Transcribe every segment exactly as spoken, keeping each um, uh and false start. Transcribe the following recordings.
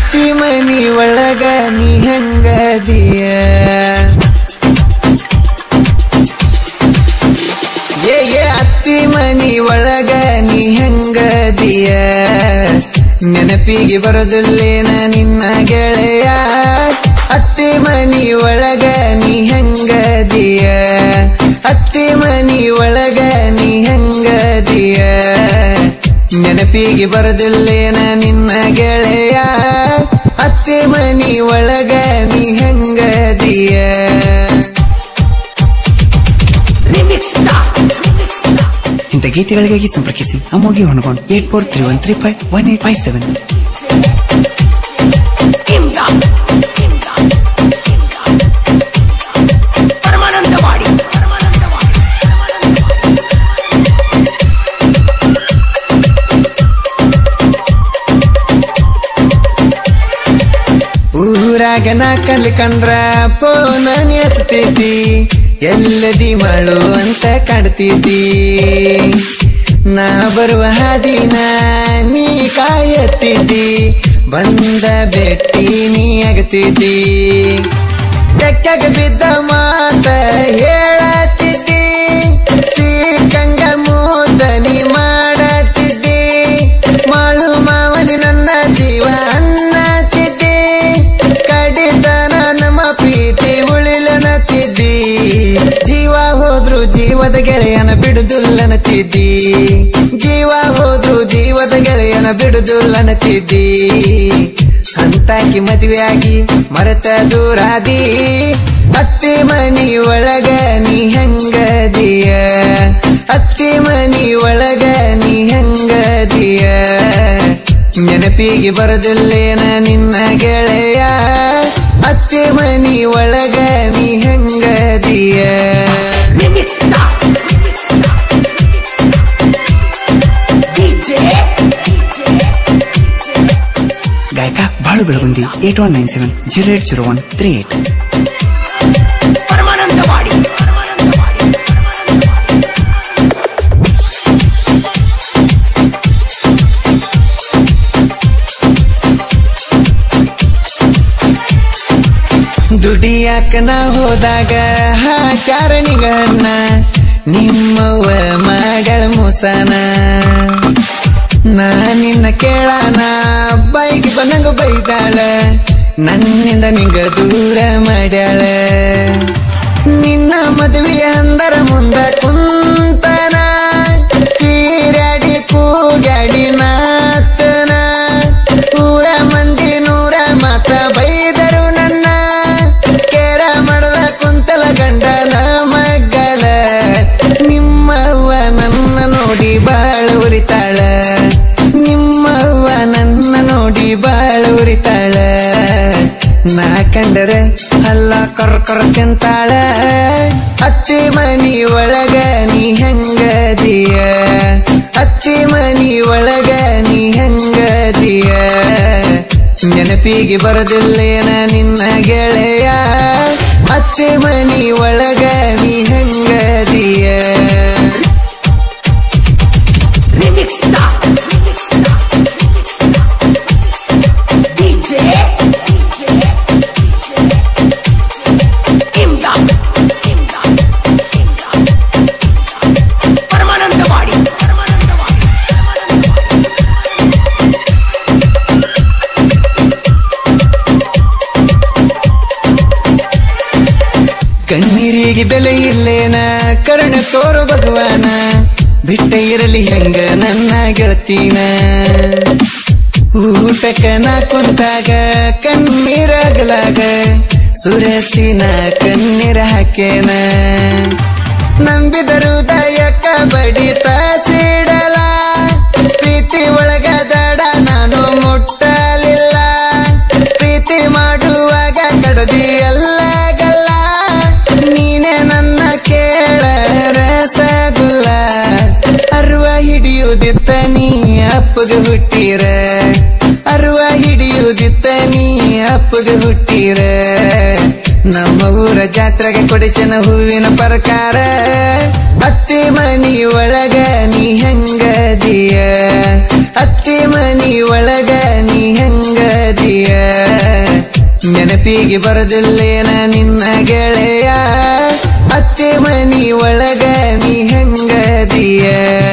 ಅತ್ತಿ ಮನಿ ಒಳಗ ನೀ ಹೆಂಗದಿಯ ಏ ಏ ಅತ್ತಿ ಮನಿ ಒಳಗ ನೀ ಹೆಂಗದಿಯ ನೆನಪಿಗೆ ಬರೋದಿಲ್ಲೇನ ನಿನ್ನ ಗೆಳೆಯ ಅತ್ತಿ ಮನಿ ಒಳಗ ನೀ ಹೆಂಗದಿಯ ಅತ್ತಿ ಮನಿ ಒಳಗ ನೀ ಹೆಂಗದಿಯ ನೆನಪಿಗೆ ಬರೋದಿಲ್ಲೇನ ನಿನ್ನ ಗೆಳೆಯ ಅತ್ತಿ ಮನಿ ಒಳಗ ನೀ ಹೆಂಗದಿಯ ಇಂಥ ಗೀತೆಗಳಿಗಾಗಿ ಸಂಪರ್ಕಿಸಿ ಅಮೋಗಿ ಹೊಣಗೊಂಡು eight four three one three five one eight five seven. ಊರಾಗ ನಾ ಕಲ್ಕಂದ್ರ ಪೋನ ಹಚ್ತೈತಿ ಎಲ್ಲದಿ ಮಾಡು ಅಂತ ಕಾಡ್ತಿದ್ದಿ ನಾ ಬರುವ ಹಾದಿನ ನೀ ಕಾಯತ್ತಿದ್ದಿ ಬಂದ ಬೆಟ್ಟಿ ನೀ ಆಗತಿದ್ದಿ ತೆಕ್ಕಾಗ ಬಿದ್ದ ಮಾತ ಹೇಳತ್ತಿದ್ದಿ ಸಿಕ್ಕಂಗ ಮೂತ ನೀ ಮಾಡತ್ತಿದ್ದಿ ಮಾಳು ಮಾವಲಿ ನನ್ನ ಜೀವ ಅನ್ನತ್ತಿದ್ದಿ ಕಡಿತನ ನಮ್ಮ ಪ್ರೀತಿ ಉಳಿಲನತ್ತಿದ್ದಿ ಜೀವ ಹೋದ್ರು ಜೀವದ ಗೆಳೆಯನ ಬಿಡುದುಲ್ಲನತಿದ್ದಿ ಜೀವ ಹೋದ್ರು ಜೀವದ ಗೆಳೆಯನ ಬಿಡುದುಲ್ಲನತಿದ್ದಿ ಅಂತಾಕಿ ಮದುವೆಯಾಗಿ ಮರೆತ ದೂರಾದಿ ಅತ್ತಿ ಮನಿ ಒಳಗ ನೀ ಹೆಂಗದಿಯ ಅತ್ತಿ ಮನಿ ಒಳಗ ನೀ ಹೆಂಗದಿಯ ನೆನಪಿಗೆ ಬರೋದಿಲ್ಲೇನ ನಿನ್ನ ಗೆಳೆಯ ಅತ್ತಿ ಮನಿ ಒಳಗ ನೀ ಹೆಂಗದಿಯ ಗಾಯಕ Balu Belagundi eight one nine seven zero eight zero one three eight. ದುಡಿಯಾಕ ನಾ ಹೋದಾಗ ಹಾಚಾರಣಿಗನ್ನ ನಿಮ್ಮವ್ವ ಮಗಳ ಮುಸನ ನಾ ನಿನ್ನ ಕೇಳಾನ ಬೈಕ್ ಬಂದಂಗ ಬೈದಾಳ ನನ್ನಿಂದ ನಿಂಗ ದೂರ ಮಾಡ್ಯಾಳ ನಿನ್ನ ಮದುವೆ ಅಂದರ ಮುಂದ ಕುಂತನ ಚೀರಾಡಿ ಕೂಗಾಡಿ ನಾತನ ಊರ ಮಂದಿ ನೂರ ಮಾತ ಬೈದರು ನನ್ನ ಕೇರ ಮಾಡದ ಕುಂತಲ ಗಂಡನ ಮಗ್ಗಲ ನಿಮ್ಮವ್ವ ನನ್ನ ನೋಡಿ ಬಾಳ ಉರಿತಾಳ ನಿಮ್ಮವ್ವ ನನ್ನ ನೋಡಿ ಬಾಳ ಉರಿತಾಳ ನಾ ಕಂಡರೆ ಅಲ್ಲ ಕೊರ ಕೊರ ತಿಂತಾಳ ಅತ್ತಿ ಮನಿ ಒಳಗ ನೀ ಹೆಂಗದಿಯ ಅತ್ತಿ ಮನಿ ಒಳಗ ನೀ ಹೆಂಗದಿಯ ನೆನಪಿಗೆ ಬರೋದಿಲ್ಲೇನ ನಿನ್ನ ಗೆಳೆಯ ಅತ್ತಿ ಮನಿ ಒಳಗ ನೀ ಹೆಂಗದಿಯ ಕಣ್ಣೀರಿಗೆ ಬೆಲೆ ಇಲ್ಲೇನ ಕರುಣ ತೋರು ಭಗವಾನ ಬಿಟ್ಟ ಇರಲಿ ಹೆಂಗ ನನ್ನ ಗೆಳತೀನ ಊಟಕ್ಕ ನಾ ಕುಂತಾಗ ಕಣ್ಣೀರಾಗಲಾಗ ಸುರಸಿನ ಕಣ್ಣೀರ ಹಾಕೇನ ನಂಬಿದರು ದಯಕ್ಕ ಬಡಿತ ಸಿಡಲ ಪ್ರೀತಿ ಒಳಗ ದಡ ನಾನು ಮುಟ್ಟಲಿಲ್ಲ ಪ್ರೀತಿ ಮಾಡುವಾಗ ಕಡದಿ ಎಲ್ಲ ನೀನೆ ನನ್ನ ಕೇಳ ರಸಗುಲ್ಲ ಅರ್ವ ಹಿಡಿಯುವುದಿತ್ತ ನೀ ಅಪ್ಪಗೆ ಹುಟ್ಟಿರ ಅರ್ವ ಹಿಡಿಯುವುದಿತ್ತ ನೀ ಅಪ್ಪಗೆ ಹುಟ್ಟಿರ ನಮ್ಮ ಊರ ಜಾತ್ರೆಗೆ ಕೊಡಿಸಿನ ಹೂವಿನ ಪ್ರಕಾರ ಅತ್ತಿ ಮನಿ ಒಳಗ ನೀ ಹೆಂಗದಿಯ ಅತ್ತಿ ಮನಿ ಒಳಗ ನೀ ಹೆಂಗದಿಯ ನೆನಪಿಗೆ ಬರದಿಲ್ಲೇನ ನಿನ್ನ ಗೆಳೆಯ ಅತ್ತೆ ಮನಿ ಒಳಗ ನೀ ಹೆಂಗದಿಯ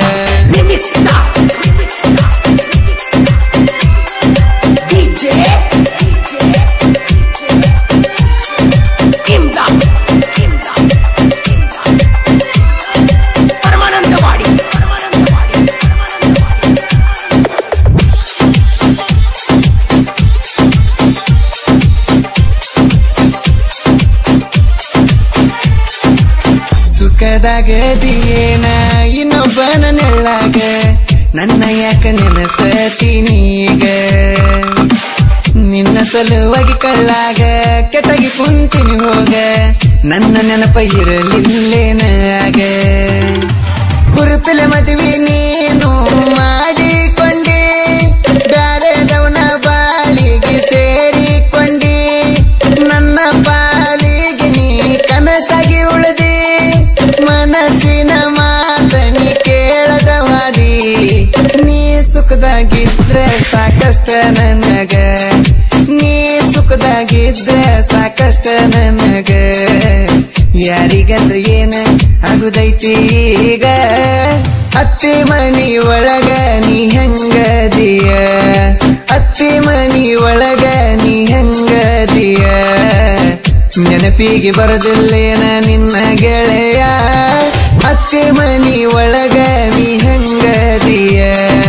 ಸುಖದಾಗದಿಯೇನ ಇನ್ನೊಬ್ಬನ ನೆಳ್ಳಾಗ ನನ್ನ ಯಾಕ ನೆನಸತೀನೀಗ ನಿನ್ನ ಸಲುವಾಗಿ ಕಳ್ಳಾಗ ಕೆಟಗಿ ಕುಂತಿನಿ ಹೋಗ ನನ್ನ ನೆನಪ ಇರಲಿಲ್ಲೇನ ಆಗ ಗುರುಪಿಲೆ ಮದುವೆ ನೀನು ಮಾಡಿಕೊಂಡಿ ಬ್ಯಾರೆದವನ ಬಾಳಿಗೆ ಸೇರಿಕೊಂಡಿ ನನ್ನ ಪಾಲಿಗೆ ನೀ ಕನಸಾಗಿ ಉಳಿದಿ ಮನಸ್ಸಿನ ಮಾತನಿ ಕೇಳದ ಹಾದಿ ನೀ ಸುಖದಾಗಿದ್ರೆ ಸಾಕಷ್ಟ ನನಗ ನೀ ಸುಖದಾಗಿದ್ರೆ ಸಾಕಷ್ಟ ನನಗ ಯಾರಿಗಂದ್ರ ಏನ ಆಗುದೈತಿ ಈಗ ಅತ್ತಿ ಮನಿ ಒಳಗ ನೀ ಹೆಂಗದಿಯ ಅತ್ತಿ ಮನಿ ಒಳಗ ನೀ ಹೆಂಗದಿಯ ನೆನಪಿಗೆ ಬರದಿಲ್ಲೇನ ನಿನ್ನ ಗೆಳೆಯ ಅತ್ತೆ ಮನಿ ಒಳಗ ನೀ ಹೆಂಗದಿಯ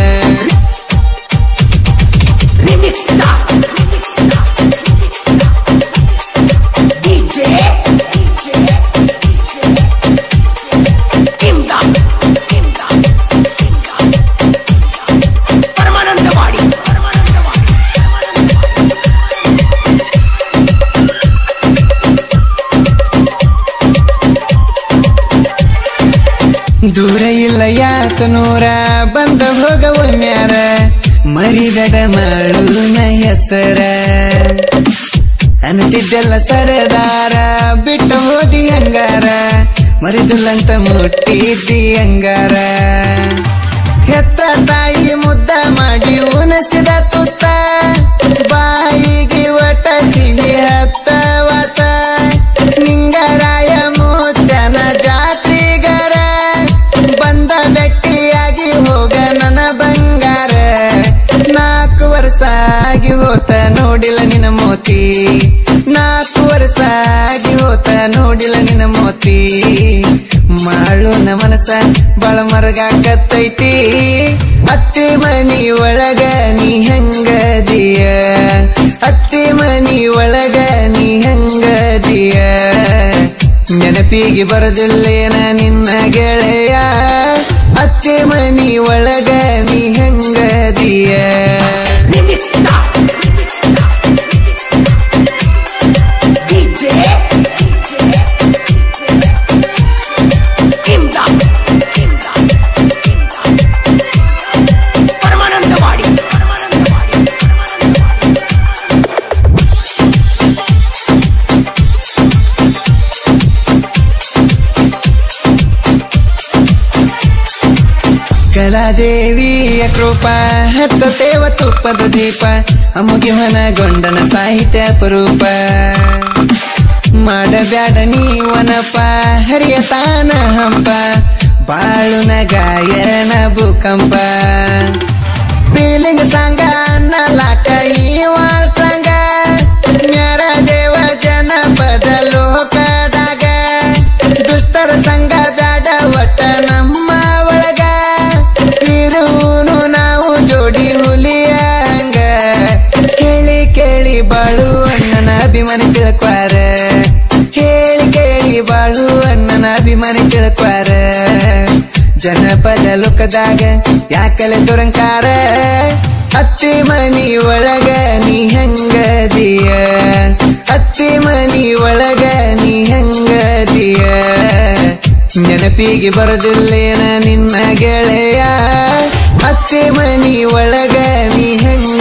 ದೂರ ಇಲ್ಲ ಯಾತ ನೂರ ಬಂದ ಹೋಗವನ್ಯಾರ ಮರಿಗಡ ಮಾಳುನ ಹೆಸರ ಅನ್ತಿದ್ದೆಲ್ಲ ಸರದಾರ ಬಿಟ್ಟು ಹೋದಿ ಹಂಗಾರ ಮರಿದುಲ್ಲಂತ ಮುಟ್ಟಿದ್ದಿ ಹಂಗಾರ ಹೆತ್ತ ತಾಯಿ ಮುದ್ದ ಮಾಡಿ ಉಣಸಿದ ತುತ್ತ ಬಾಯಿಗೆ ಒಟ ಸಿಹಿ ಹತ್ತವತ ನಿಂಗರಾಯ ಮುತ್ತನ ಜಾತ್ರಿಗರ ಬಂದ ಬೆಟ್ಟಿಯಾಗಿ ಹೋಗ ನನ್ನ ಬಂಗಾರ ನಾಲ್ಕು ವರ್ಷ ಆಗಿ ಹೋತ ನೋಡಿಲ್ಲ ನಿನ್ನ ಮೋತಿ ನಾಲ್ಕು ವರ್ಷ ಆಗಿ ಹೋತ ನೋಡಿಲ್ಲ ನಿನ್ನ ಮೋತಿ ಮಾಳು ನ ಮನಸ ಬಾಳ ಮರಗಾಕತ್ತೈತಿ ಅತ್ತಿ ಮನಿ ಒಳಗ ನೀ ಹೆಂಗದಿಯ ಅತ್ತಿ ಮನಿ ಒಳಗ ನೀ ಹೆಂಗದಿಯ ನೆನಪಿಗೆ ಬರದಿಲ್ಲೇನ ನಿನ್ನ ಗೆಳೆಯ ಅತ್ತೆ ಮನಿ ಒಳಗ ನೀ ಹೆಂಗದಿಯ ಕಲಾದೇವಿಯ ಕೃಪಾ ಹತ್ತತೇವ ತುಪ್ಪದ ದೀಪ ಅಮುಗಿ ಮನಗೊಂಡನ ಸಾಹಿತ್ಯ ಅಪರೂಪ ಮಾಡಬ್ಯಾಡ ನೀವನಪ ಹರಿಯ ತಾನ ಹಂಪ ಬಾಳುನ ಗಾಯನ ಭೂಕಂಪ ಫೀಲಿಂಗ್ ಸಾಂಗ ಅನ್ನಲಾಕ ಈವಾಸ್ಟಂಗ ಮ್ಯಾರ ದೇವ ಜನಪದ ಲೋಕದಾಗ ದುಷ್ಟರ ಸಂಗ ಬ್ಯಾಡ ಒಟ್ಟ ನಮ್ಮ ಒಳಗ ಇರುನು ನಾವು ಜೋಡಿ ಹುಲಿಯ ಹಂಗ ಹೇಳಿ ಕೇಳಿ ಬಾಳು ಅಣ್ಣನ ಅಭಿಮಾನಿ ತಿಳ್ಕ್ವಾರ ಹೇಳಿ ಕೇಳಿ ಬಾಳು ಅಣ್ಣನ ಅಭಿಮಾನಿ ತಿಳ್ಕ್ವಾರ ಜನಪದ ಲೋಕದಾಗ ಯಾಕಲೆ ದುರಂಕಾರ ಅತ್ತಿ ಮನಿ ಒಳಗ ನೀ ಹೆಂಗದಿಯ ಅತ್ತಿ ಮನಿ ಒಳಗ ನೀ ಹೆಂಗದಿಯ ನೆನಪಿಗೆ ಬರದಿಲ್ಲೇನ ನಿನ್ನ ಗೆಳೆಯ ಅತ್ತಿ ಮನಿ ಒಳಗ ನೀ ಹೆಂಗ